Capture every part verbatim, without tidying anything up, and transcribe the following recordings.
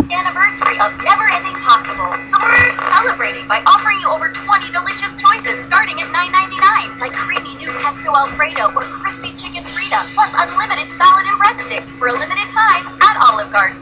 Anniversary of Never Ending Possible. So we're celebrating by offering you over twenty delicious choices starting at nine ninety-nine, like creamy new pesto Alfredo or crispy chicken Frita, plus unlimited salad and breadsticks for a limited time at Olive Garden.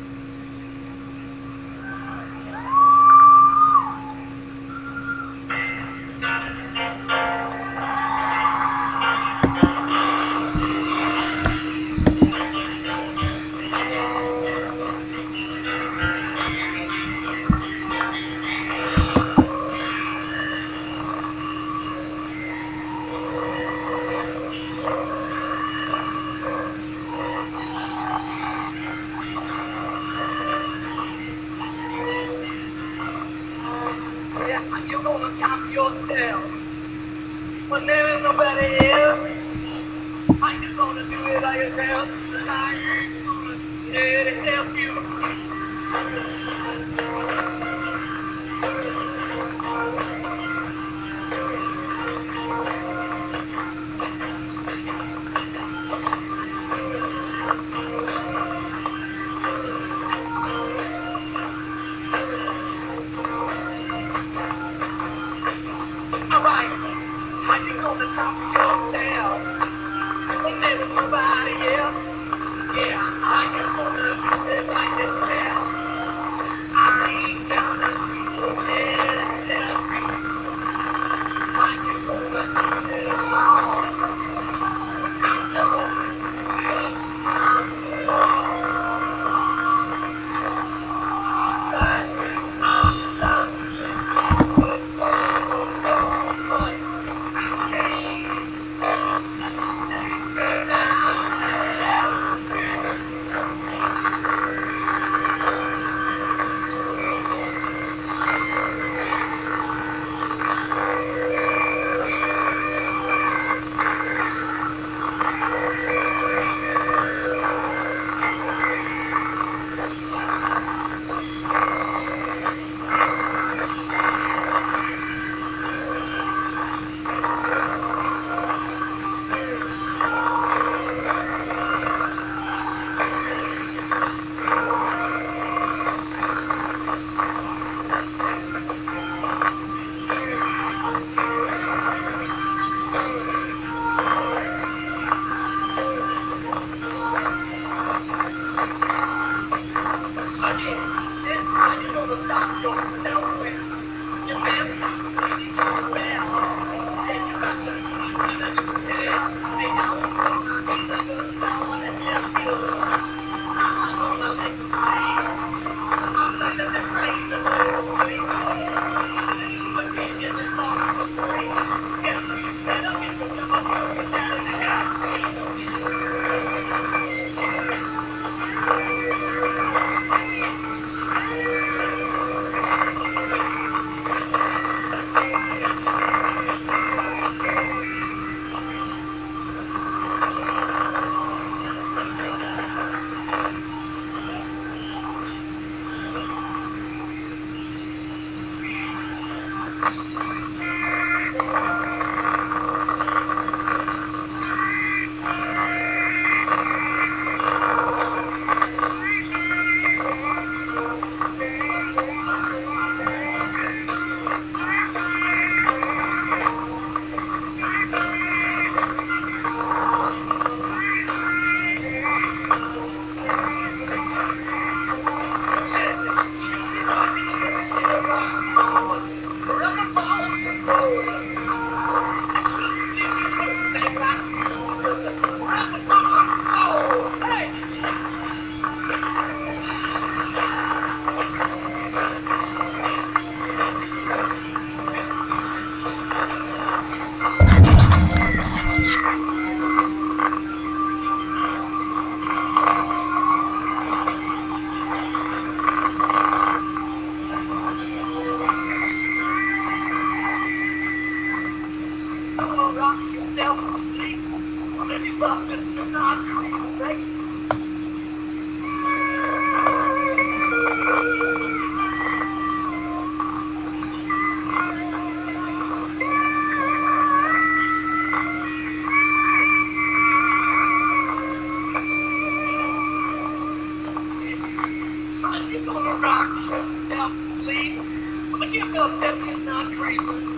Yeah, you're gonna top yourself when there is nobody else. How you gonna do it by yourself? How you gonna let it help you? Alright, how you gonna top yourself when there is nobody else? Yeah, how you gonna do it by yourself? I ain't gonna let it help you. How you gonna do it alone? How you gonna stop yourself when your man starts bleeding your bell? And you got the teeth in the hell. They don't wanna be the good Lord and help you. I'm gonna make you sing. I'm gonna display the glory. But we give this song for free. Yes, you better get yourself a soul down in the house. gonna rock yourself to sleep. I'ma give you a fifty nut cream.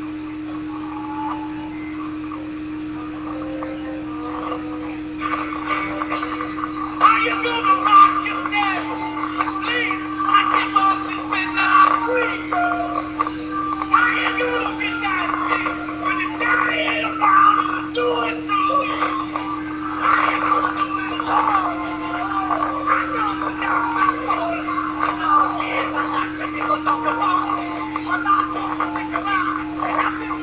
Are you gonna rock yourself to sleep? I get off this midnight creep. Are you gonna get that thing when you're dying around and do it to you? Are you gonna do it all? I know you got my soul. I know yes, I like when people talk about me. But I'm gonna stick around and I feel